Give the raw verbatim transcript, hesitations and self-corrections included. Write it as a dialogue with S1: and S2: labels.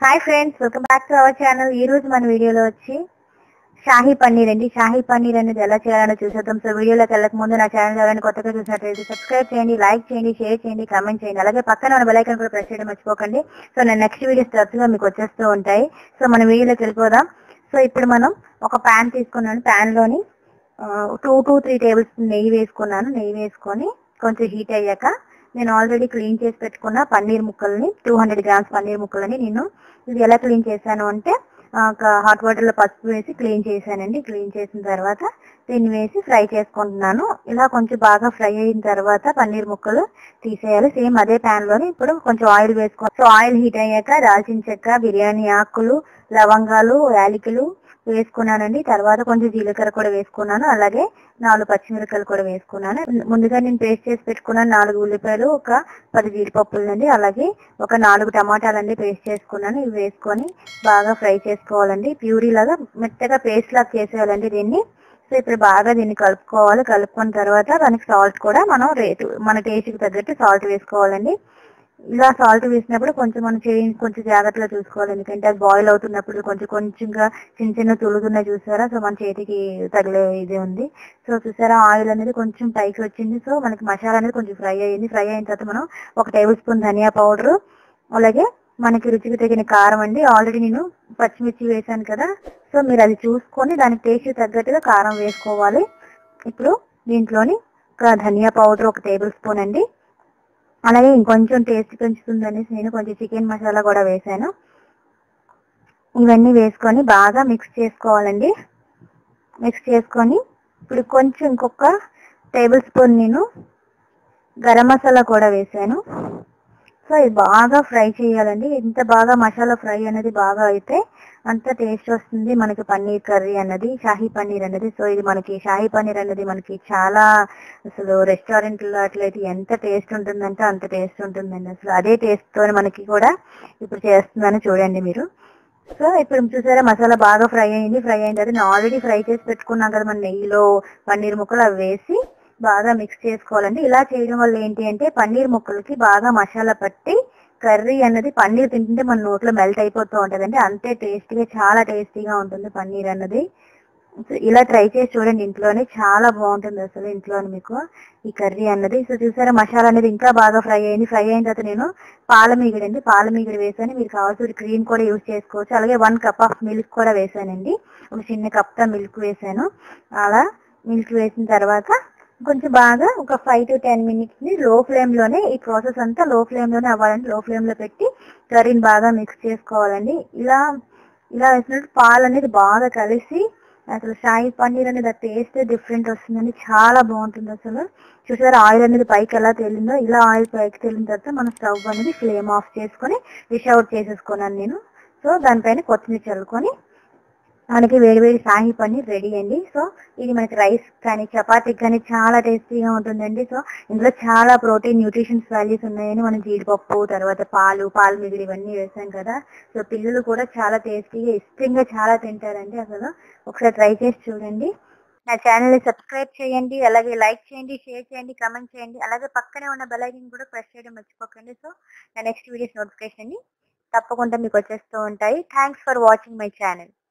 S1: Hi friends, welcome back to our channel. ఈ రోజు మన వీడియోలో వచ్చి షాహీ పన్నీర్ అండి. షాహీ పన్నీర్ అనేది ఎలా చేయాలో చూసేద్దాం. సో వీడియోలోకి వెళ్ళక ముందు నా ఛానల్ ఎవరైనా కొత్తగా చూసినట్లయితే సబ్స్క్రైబ్ చేయండి, లైక్ చేయండి, షేర్ చేయండి, కామెంట్ చేయండి. అలాగే పక్కన ఉన్న బెల్ ఐకాన్ కూడా ప్రెస్ చేయడం మర్చిపోకండి. సో నేను నెక్స్ట్ వీడియోస్ తరచుగా మీకు వచ్చేస్తూ ఉంటాయి. సో మన వీడియోలోకి వెళ్ళిపోదాం. సో ఇప్పుడు మనం ఒక ప్యాన్ తీసుకున్నాను. ప్యాన్ లోని two to three tablespoon నెయ్యి వేసుకున్నాను. నెయ్యి వేసుకొని కొంచెం హీట్ అయ్యాక నేను ఆల్రెడీ క్లీన్ చేసి పెట్టుకున్న పన్నీర్ ముక్కల్ని టూ హండ్రెడ్ గ్రామ్స్ పన్నీర్ ముక్కలని నేను ఇది ఎలా క్లీన్ చేశాను అంటే ఒక హాట్ వాటర్ లో పసుపు వేసి క్లీన్ చేశానండి. క్లీన్ చేసిన తర్వాత దీన్ని వేసి ఫ్రై చేసుకుంటున్నాను. ఇలా కొంచెం బాగా ఫ్రై అయిన తర్వాత పన్నీర్ ముక్కలు తీసేయాలి. సేమ్ అదే ప్యాన్ లోని ఇప్పుడు కొంచెం ఆయిల్ వేసుకోవాలి. సో ఆయిల్ హీట్ అయ్యాక దాల్చిన చెక్క, బిర్యానీ ఆకులు, లవంగాలు, యాలకులు వేసుకున్నానండి. తర్వాత కొంచెం జీలకర్ర కూడా వేసుకున్నాను. అలాగే నాలుగు పచ్చిమిరపకాయలు కూడా వేసుకున్నాను. ముందుగా నేను పేస్ట్ చేసి పెట్టుకున్నాను నాలుగు ఉల్లిపాయలు, ఒక పది జీడిపప్పులండి, అలాగే ఒక నాలుగు టమాటాలండి పేస్ట్ చేసుకున్నాను. ఇవి వేసుకొని బాగా ఫ్రై చేసుకోవాలండి. ప్యూరీ లాగా మెత్తగా పేస్ట్ లాగా చేసేయాలండి దీన్ని. సో ఇప్పుడు బాగా దీన్ని కలుపుకోవాలి. కలుపుకున్న తర్వాత దానికి సాల్ట్ కూడా మనం రేటు మన టేస్ట్కి తగ్గట్టు సాల్ట్ వేసుకోవాలండి. ఇలా సాల్ట్ వేసినప్పుడు కొంచెం మనం చేయి కొంచెం జాగ్రత్తగా చూసుకోవాలి. ఎందుకంటే అది బాయిల్ అవుతున్నప్పుడు కొంచెం కొంచెంగా చిన్న చిన్న తులుగున్నాయి చూసారా. సో మన చేతికి తగిలే ఇది ఉంది. సో చూసారా ఆయిల్ అనేది కొంచెం పైకి వచ్చింది. సో మనకి మసాలా అనేది కొంచెం ఫ్రై అయ్యింది. ఫ్రై అయిన తర్వాత మనం ఒక టేబుల్ స్పూన్ ధనియా పౌడర్, అలాగే మనకి రుచికి తగిన కారం అండి. ఆల్రెడీ నేను పచ్చిమిర్చి వేసాను కదా, సో మీరు అది చూసుకొని దానికి టేస్ట్ తగ్గట్టుగా కారం వేసుకోవాలి. ఇప్పుడు దీంట్లోని ఒక ధనియా పౌడర్ ఒక టేబుల్ స్పూన్ అండి, అలాగే ఇంకొంచెం టేస్ట్ పెంచుతుంది అనేసి నేను కొంచెం చికెన్ మసాలా కూడా వేసాను. ఇవన్నీ వేసుకొని బాగా మిక్స్ చేసుకోవాలండి. మిక్స్ చేసుకొని ఇప్పుడు కొంచెం ఇంకొక టేబుల్ స్పూన్ నేను గరం మసాలా కూడా వేసాను. సో ఇది బాగా ఫ్రై చేయాలండి. ఎంత బాగా మసాలా ఫ్రై అనేది బాగా అయితే అంత టేస్ట్ వస్తుంది మనకి పన్నీర్ కర్రీ అన్నది, షాహీ పన్నీర్ అనేది. సో ఇది మనకి షాహీ పన్నీర్ అనేది మనకి చాలా అసలు రెస్టారెంట్లో అట్లయితే ఎంత టేస్ట్ ఉంటుందంటే అంత టేస్ట్ ఉంటుందండి. అసలు అదే టేస్ట్ తో మనకి కూడా ఇప్పుడు చేస్తున్నాను చూడండి మీరు. సో ఇప్పుడు చూసారా మసాలా బాగా ఫ్రై అయింది. ఫ్రై అయిన తర్వాత నేను ఆల్రెడీ ఫ్రై చేసి పెట్టుకున్నాం కదా మన నెయ్యిలో పన్నీర్ ముక్కలు, అవి వేసి బాగా మిక్స్ చేసుకోవాలండి. ఇలా చేయడం వల్ల ఏంటి అంటే పన్నీర్ ముక్కలకి బాగా మసాలా పట్టి కర్రీ అన్నది పన్నీర్ తింటుంటే మన నోట్లో మెల్ట్ అయిపోతూ ఉంటుందండి. అంతే టేస్టీగా చాలా టేస్టీగా ఉంటుంది పన్నీర్ అన్నది. ఇలా ట్రై చేసి చూడండి ఇంట్లోనే, చాలా బాగుంటుంది అసలు ఇంట్లోనే మీకు ఈ కర్రీ అన్నది. సో చూసారా మసాలా అనేది ఇంకా బాగా ఫ్రై అయింది. ఫ్రై అయిన తర్వాత నేను పాల మీగడ అండి పాల మీగడ వేసాను. మీరు కావాల్సిన క్రీమ్ కూడా యూజ్ చేసుకోవచ్చు. అలాగే వన్ కప్ ఆఫ్ మిల్క్ కూడా వేసానండి. ఒక చిన్న కప్తో మిల్క్ వేసాను. అలా మిల్క్ వేసిన తర్వాత కొంచెం బాగా ఒక ఫైవ్ టు టెన్ మినిట్స్ ని లో ఫ్లేమ్ లోనే ఈ ప్రాసెస్ అంతా లో ఫ్లేమ్ లోనే అవ్వాలండి. లో ఫ్లేమ్ లో పెట్టి కర్రీని బాగా మిక్స్ చేసుకోవాలండి. ఇలా ఇలా వేసినట్టు పాలు అనేది బాగా కలిసి అసలు షాహీ పన్నీర్ అనేది ఆ టేస్ట్ డిఫరెంట్ వస్తుందండి. చాలా బాగుంటుంది అసలు. చూసారా ఆయిల్ అనేది పైకి ఎలా తేలిందో. ఇలా ఆయిల్ పైకి తేలిన తర్వాత మన స్టవ్ అనేది ఫ్లేమ్ ఆఫ్ చేసుకొని డిష్ అవుట్ చేసేసుకున్నాను నేను. సో దానిపైన కొత్తిమీర చల్లుకొని మనకి వేడివేడి షాహీ పన్నీర్ రెడీ అండి. సో ఇది మనకి రైస్ కానీ చపాతీకి కానీ చాలా టేస్టీగా ఉంటుందండి. సో ఇందులో చాలా ప్రోటీన్ న్యూట్రిషన్స్ వాల్యూస్ ఉన్నాయని మనం జీడిపప్పు, తర్వాత పాలు పాలు మిగిలి ఇవన్నీ వేసాం కదా. సో పిల్లలు కూడా చాలా టేస్టీగా ఇష్టంగా చాలా తింటారండి. అసలు ఒకసారి ట్రై చేసి చూడండి. నా ఛానల్ ని సబ్స్క్రైబ్ చేయండి, అలాగే లైక్ చేయండి, షేర్ చేయండి, కామెంట్ చేయండి. అలాగే పక్కనే ఉన్న బెల్ ఐకాన్ కూడా ప్రెస్ చేయడం మర్చిపోకండి. సో నా నెక్స్ట్ వీడియోస్ నోటిఫికేషన్ తప్పకుండా మీకు వచ్చేస్తూ ఉంటాయి. Thanks for watching my channel.